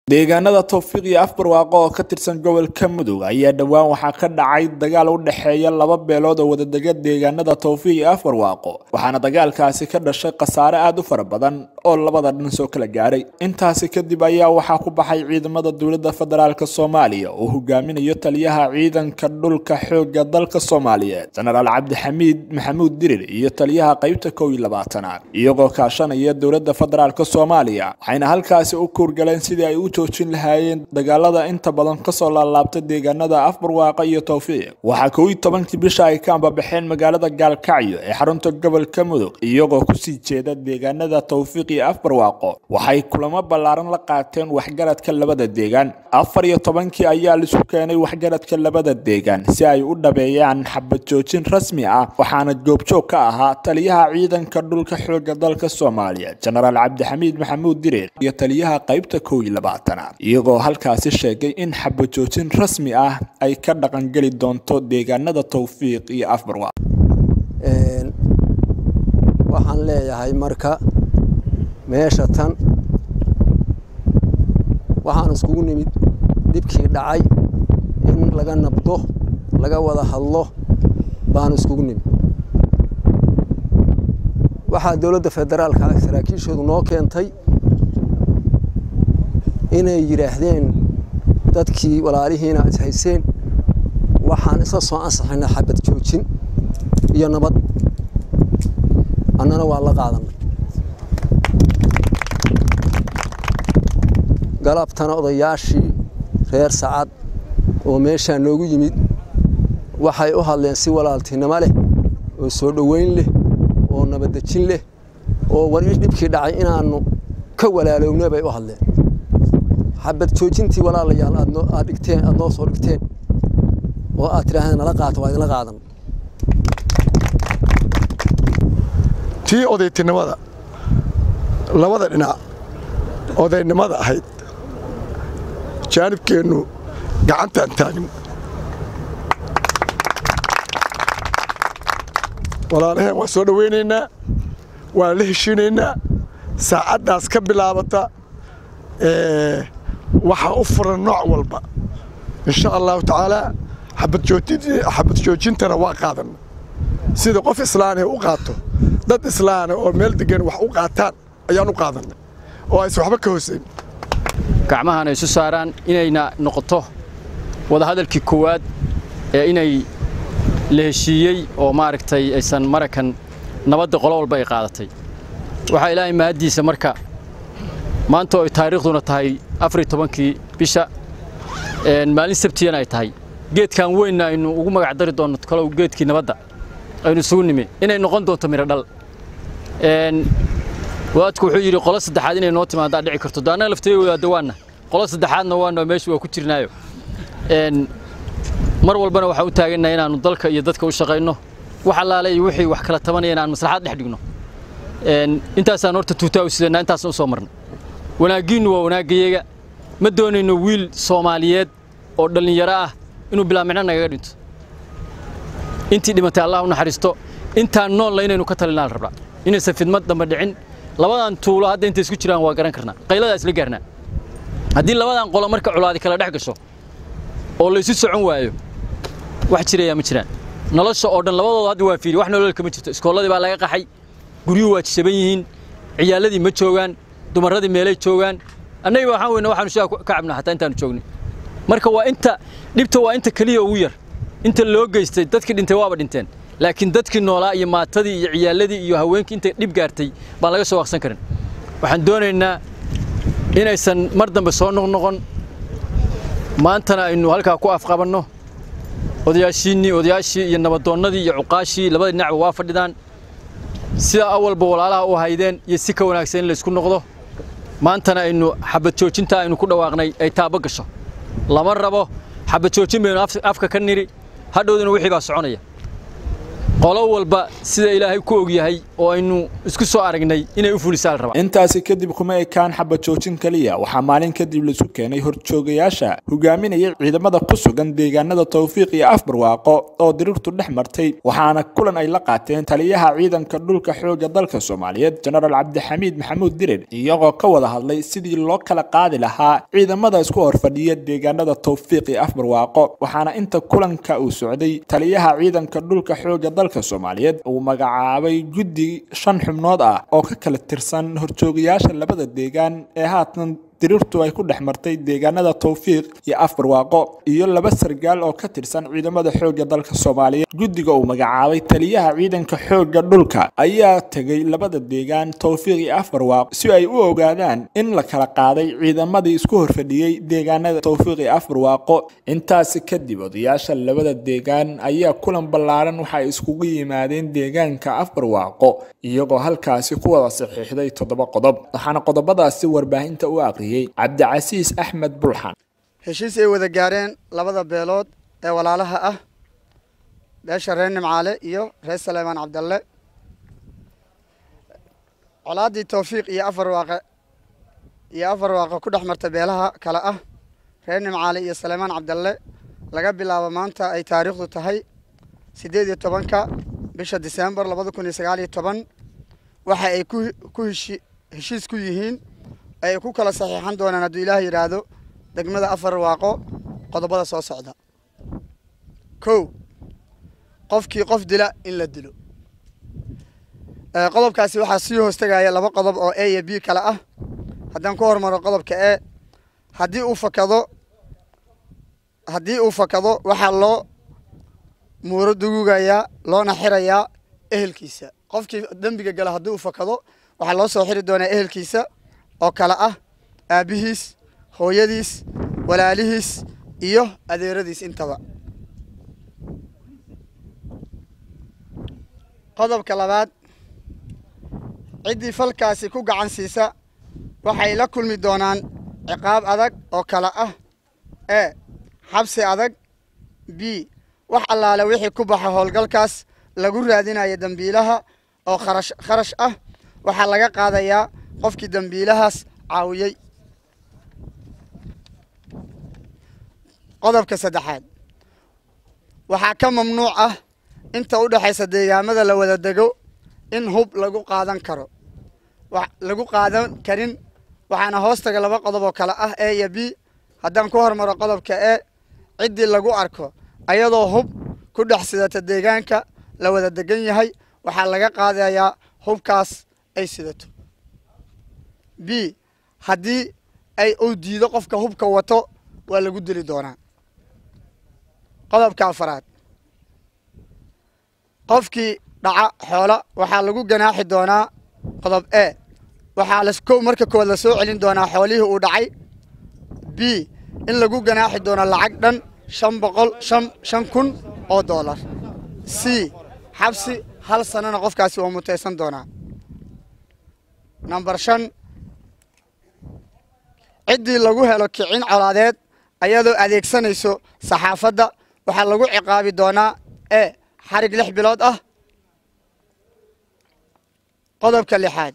deegaanada Tawfiiq iyo Afbarwaaqo oo ka tirsan gobolka Mudug ayaa dhawaan waxa ka dhacay dagaal u dhaxeeya laba beelood oo wada degan deegaanada Tawfiiq iyo Afbarwaaqo waxaana dagaalkaasi ka dhashay khasaare aad u fara badan oo labada dhin soo kala gaaray intaasi kadib ayaa waxa ku baxay ciidamada dawladda federaalka Soomaaliya oo hogaaminayo taliyaha ciidanka dhulka xoogga dalka Soomaaliyeed General Cabdixamiid Maxamuud Dirir iyo taliyaha qaybta 12aad iyagoo kaashanaya dawladda federaalka Soomaaliya waxayna halkaasi u kurgaleen sidii ay u joojin lahaayeen dagaalada inta badan ka soo laabtay deegaanada Afbarwaaqo iyo Tawfiiq waxa 12 bisha ay ka baxeen magaalada Gaalkacyo ee xarunta gobolka Mudug iyagoo ku sii jeeda deegaanada Tawfiiq iyo Afbarwaaqo waxay kulamo ballaaran la qaateen waxgaradka labada deegaan 14 ayaa la isku keenay waxgaradka labada deegaan si ay u dhabeeyaan xabad joojin rasmi ah waxaana goobjoog ka ahaa taliyaha ciidanka dhulka xoogga dalka Soomaaliya General Cabdixamiid Maxamuud Dirir iyo taliyaha qaybta 12aad iyagoo halkaasi sheegay in xabad joojin rasmi ah ay ka dhaqan gali doonto deegaanada Tawfiiq iyo Afbarwaaqo waxaan leeyahay marka meesha tan waxaan iskugu nimid dibkii dhacay in laga nabdo laga wada hadlo baan iskugu nimid waxa dawladda federaalka saraakiishoodu noo keentay inay yiraahdeen dadkii walaalihiina is hayseen waxaan isla soo ansaxnay xabad joojin iyo nabad annana waa la qaadanay galabtana odayaashii reer Sacad oo meesha noogu yimid waxay u hadleen si walaaltinimo leh oo soo dhaweyn leh oo nabadjin leh oo wari dibkii dhacay inaanu ka walaalowna bay u hadleen xabad joojintii walaalayaal aad dhigteen aad noo soo dhigteen oo aad tiraaheen la qaato waa idin la qaadan tii odaytinimada labada dhinac odaynimada ahayd jaanibkeenu gacantaan taagin walaalaheen waa soo dhaweynaynaa waa la heshiinaynaa saacadaas ka bilaabata waxa u furan nooc walba insha Allah taala xabad joojintana waa qaadan sida qof islaamay u qaato dad islaam oo meel degan wax u qaataan ayaan u qaadanay oo ay waxba ka hooseyn gacmahana isu saaraan inayna noqoto wada hadalkii koowaad ee inay la heshiiyay oo maaragtay aysan marakan nabadda qolo walba ay qaadatay waxa ilaahay maadiisa marka maanta oo taariikhduna tahay 14 bisha maalin sabtiyana ay tahay geedkan weyn aynu ugu magac dari doono kala geedkii nabadda aynu sugu nimi inay noqon doonto miro dhal waadku wuxuu yiri qolo saddexaad inay noo timaado dhici karto daana lafteeyo dawaana qolo saddexaadna waana meesha waa ku jirnaayo mar walbana waxa u taaganahay inaanu dalka iyo dadka u shaqeyno waxa laalay wixii wax kala tabanayeen aan maslaxad dhex dhigno intaas aan horta 2000 intaas u soo marnay wanaagiinu waa wanaagiyaga ma doonayno wiil Soomaaliyeed oo dhalinyaro ah inuu bilaamicna naga dhinto intii dhimatay Allah u naxariisto intaan nool la inaynu ka talinaan rabaa inaysan fidmad damba dhicin labadan tuulo hadda inta isku jiraan waa garan karnaa qaylada isla gaarnaa haddii labadan qolo marka culaadi kala dhex gasho oo la isu socon waayo wax jiraya ma jiraan nolosha oo dhan labadooda hadda waa fiiri wax nolol kama jirto iskooladii baa laga qaxay guriyuhu waa jaban yihiin ciyaaladii ma joogaan dumaradii meelay joogaan annaga waxaan weynaa waxaanu shaqo ka cabnaa hatta intaanu joognay marka waa inta dhibta waa inta kaliya ugu yar inta loo geystay dadkii dhintay waaba dhinteen laakiin dadkii noolaa iyo maatadii iyo ciyaaladii iyo haweenkii inta dhib gaartay baan laga soo waqsan karin waxaan doonaynaa inaysan mar dambe soo noqon maantana aynu halka ku afqabanno odayaashii iyo nabadoonnadii iyo cuqaashii labada dhinac waa fadhidaan sida awalba walaalaha u haydeen iyo si ka wanaagsan la isku noqdo maantana aynu xabad joojinta aynu ku dhawaaqnay ay taabo gasho lama rabo xabad joojin baynu afka ka niri hadhowdana wixii baa soconaya qolo walba sida ilaahay ku og yahay oo aynu isku soo aragnay inay u fulisaan raba intaasi kadib kuma ekaan xabad joojin kaliya waxa maalin kadib la isu keenay horjoogayaasha hogaaminaya ciidamada ku sugan deegaanada Tawfiiq iyo Afbarwaaqo oo dirirtu dhex martay waxaana kulan ay la qaateen taliyaha ciidanka dhulka xoogga dalka Soomaaliyeed General Cabdixamiid Maxamuud Dirir iyagoo ka wada hadlay sidii loo kala qaadi lahaa ciidamada isku horfadhiya deegaanada Tawfiiq iyo Afbarwaaqo waxaana inta kulanka uu socday taliyaha ciidanka dhulka xoogga dalka Soomaaliyeed uu magacaabay guddi 5 xubnood ah oo ka kala tirsan horjoogayaasha labada deegaan ee haatan dirirtu ay ku dhex martay deegaanada Tawfiiq iyo Afbarwaaqo iyo laba sargaal oo ka tirsan ciidamada xoogga dalka Soomaaliyeed guddiga uu magacaabay taliyaha ciidanka xoogga dhulka ayaa tagay labada deegaan Tawfiiq iyo Afbarwaaqo si ay u ogaadaan in la kala qaaday ciidamadii isku horfadhiyay deegaanada Tawfiiq iyo Afbarwaaqo intaas kadib odayaasha labada deegaan ayaa kulan ballaaran waxa iskugu yimaadeen deegaanka Afbarwaaqo iyagoo halkaasi ku wada saxiixday 7 qodob waxaana qodobadaasi warbaahinta u aqriyay Cabdicasiis Axmed Bulxan heshiis ay wada gaareen labada beelood ee walaalaha ah beesha reer Nimcaale iyo reer Saleymaan Cabdalle colaadii Tawfiiq iyo Afbarwaaqo ku dhex martay beelaha kala ah reer Nimcaale iyo Saleymaan Cabdalle laga bilaabo maanta ay taariikhdu tahay 18 bisha December 2019 waxa ay ku heshiis ku yihiin ay ku kala saxiixan doonaan haddii Ilaahay yiraahdo degmada Afbarwaaqo qodobada soo socda 1 qofkii qof dila in la dilo qodobkaasi waxa sii hoostagaya laba qodob oo A iyo B kala ah haddaan ku hormaro qodobka A haddii uu fakado waxa loo muuro dugugaya loona xirayaa ehelkiisa qofkii dambiga gala haddii uu fakado waxa loo soo xiri doonaa ehelkiisa oo kala ah aabihiis hooyadiis walaalihiis iyo adeeradiis intaba qodobka labaad cidii falkaasi ku gacan siisa waxay la kulmi doonaan ciqaab adag oo kala ah A xabsi adag B wax allaale wixii ku baxa howlgalkaas lagu raadinayo dambiilaha oo kharash ah waxa laga qaadayaa qofkii dambiilahaas caawiyay qodobka saddexaad waxa ka mamnuuc ah inta u dhaxaysa deegaamada la wada dego in hub lagu qaadan karin waxaana hoostaga laba qodob oo kala ah A iyo B haddaan ku hormaro qodobka A cidii lagu arko ayadoo hub ku dhex sidata deegaanka la wada degan yahay waxa laga qaadayaa hubkaas ay sidato B haddii ay u diido qofka hubka wato waa lagu dili doonaa qodobka afraad qofkii dhaca xoola waxaa lagu ganaaxi doonaa qodob A waxaa marka koowaad la soo celin doonaa xoolihii uu dhacay B in lagu ganaaxi doono lacag dhan 500,000 oo dollar C xabsi 1 sanana qofkaasi waa mutaysan doonaa number 5 cidii lagu helo kicin colaadeed ayadoo adeegsanayso saxaafadda waxa lagu ciqaabi doonaa A xarig 6 bilood ah qodobka 6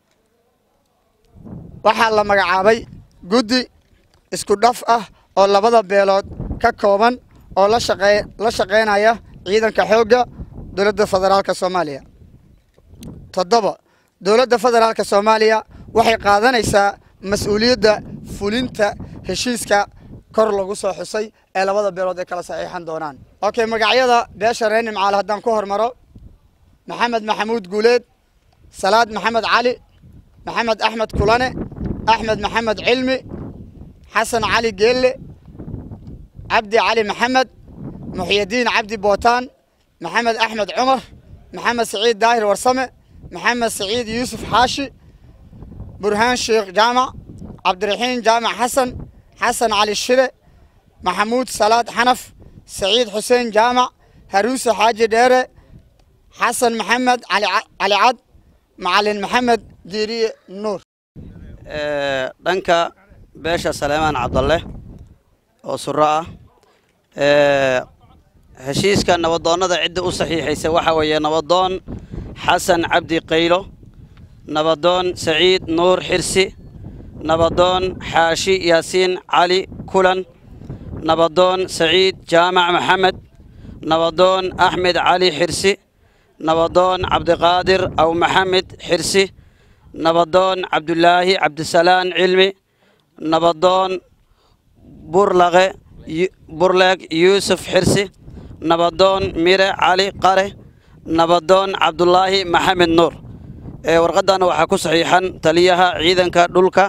waxa la magacaabay guddi isku dhaf ah oo labada beelood ka kooban oo la shaqeynaya ciidanka xoogga dowladda federaalka Soomaaliya 7 dowladda federaalka Soomaaliya waxay qaadanaysaa mas'uuliyadda fulinta heshiiska kor lagu soo xusay ee labada beelood ay kala saxiixan doonaan okay magacyada beesha reer Nimcaale haddaan ku hormaro Maxamed Maxamuud Guuleed Salaad Maxamed Cali Maxamed Axmed Kulane Axmed Maxamed Cilmi Xasan Cali Geelle Cabdi Cali Maxamed Muxyidiin Cabdi Bootaan Maxamed Axmed Cumar Maxamed Saciid Daahir Warsame Maxamed Saciid Yuusuf Xaashi برهان شيخ جامع عبد الرحيم جامع حسن علي الشري محمود صلاة حنف سعيد حسين جامع هروس حاجي ديري حسن محمد علي عد معلن محمد ديري نور دنكا باشا سليمان عبد الله oo surra heshiiska nabadoonnada cidda u saxiixaysa waxa weeye nabadoon xasan cabdi qaylo, nabadoon saciid nuur xirsi, nabadoon xaashi yaasiin cali kulan, nabadoon saciid jaamac maxamed, nabadoon axmed cali xirsi, nabadoon cabdiqaadir aw maxamed xirsi, nabadoon cabdulaahi cabdisalaan cilmi, nabadoon burleeg yuusuf xirsi, nabadoon mire cali qare, nabadoon cabdulaahi maxamed nuur. warqadana waxaa ku saxiixan taliyaha ciidanka dhulka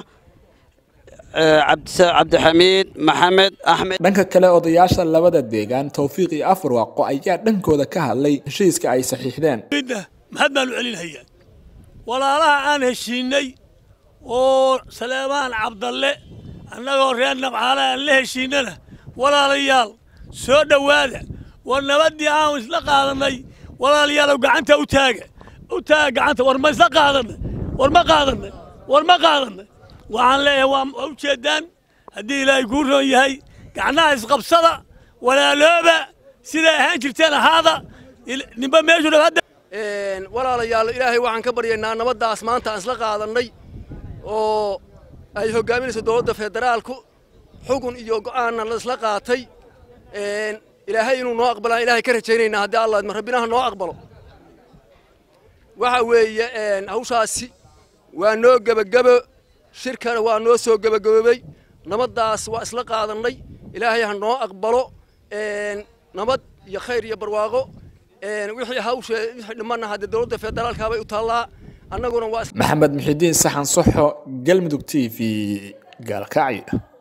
cabdixamiid maxamed axmed. dhanka kale odayaasha labada deegaan Tawfiiq iyo Afbarwaaqo ayaa dhankooda ka hadlay heshiiska ay saxiixdeen. maxad baan u celinhayaa walaalaha aan heshiinay oo Salaamaan Cabdalle annagoo reer Nabcaale aan la heshiinana walaalayaal soo dhawaada war nabadii aan isla qaadanay walaalayaal gacanta u taaga gacanta war ma isla qaadanay war ma qaadanay waxaan leeyahay waa u jeedaan haddii ilaahay ku roon yahay gacnaha isqabsada walaalooba sida ahaan jirteen ahaada nimba meeshu dhawada walaalayaal ilaahay waxaan ka baryaynaa nabadaas maanta aan isla qaadanay oo ay hogaaminayso dowladda federaalku xugun iyo go'aan la isla qaatay ilaahay inuu noo aqbalo ilaahay ka rajaynaynaa haddii Allah rabbinaha noo aqbalo waxa weeye hawshaasi waa noo gabagabo shirkana waa noo soo gabagaboobay nabadaas waa isla qaadanay ilaahay ha noo aqbalo nabad iyo khayr iyo barwaaqo wixii hawsha wixii dhimanna hadda dowladda federaalka bay u taalaa annaguna waa Maxamed Muxidiin Saxan Soxo Galmudug TV Gaalkacyo.